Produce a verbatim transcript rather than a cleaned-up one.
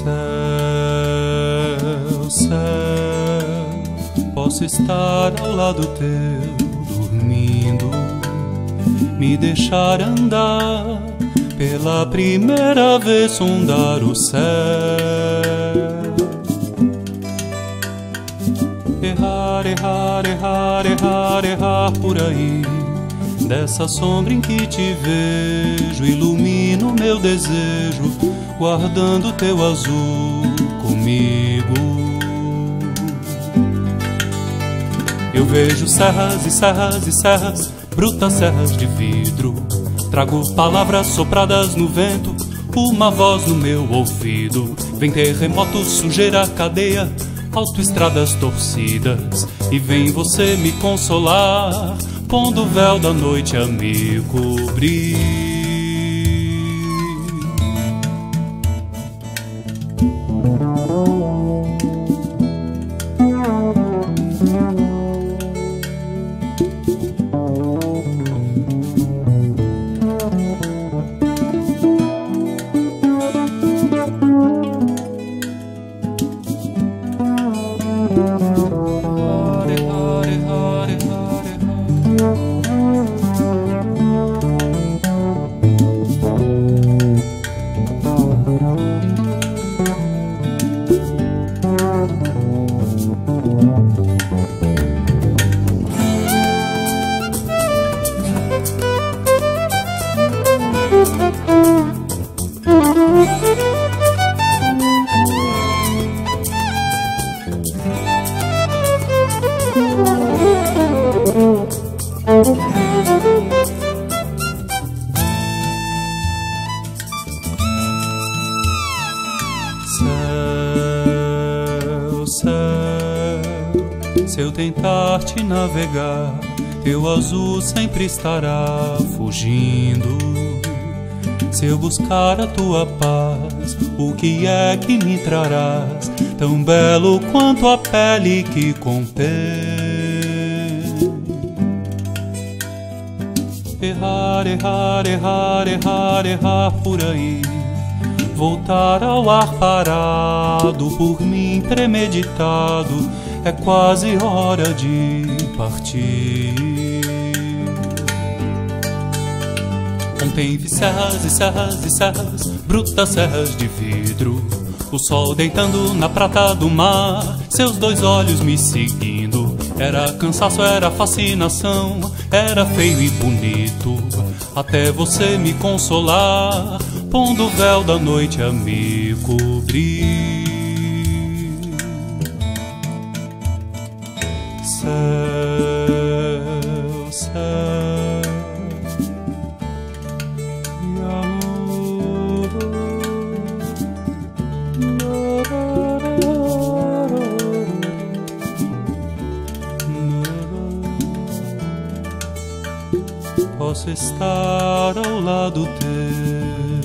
Céu, céu, posso estar ao lado teu, dormindo, me deixar andar, pela primeira vez sondar o céu. Errar, errar, errar, errar, errar por aí, dessa sombra em que te vejo, ilumina o meu desejo, guardando teu azul comigo. Eu vejo serras e serras e serras, brutas serras de vidro. Trago palavras sopradas no vento, uma voz no meu ouvido. Vem terremotos, sujeira, cadeia, autoestradas torcidas. E vem você me consolar, pondo o véu da noite a me cobrir. Céu, céu, se eu tentar te navegar, teu azul sempre estará fugindo. Se eu buscar a tua paz, o que é que me trarás, tão belo quanto a pele que contém? Errar, errar, errar, errar, errar por aí, voltar ao ar parado, por mim premeditado, é quase hora de partir. Ontem vi serras e serras e serras, brutas serras de vidro, o sol deitando na prata do mar, seus dois olhos me seguindo. Era cansaço, era fascinação, era feio e bonito, até você me consolar, pondo o véu da noite a me cobrir. Céu, céu, e amor, posso estar ao lado teu.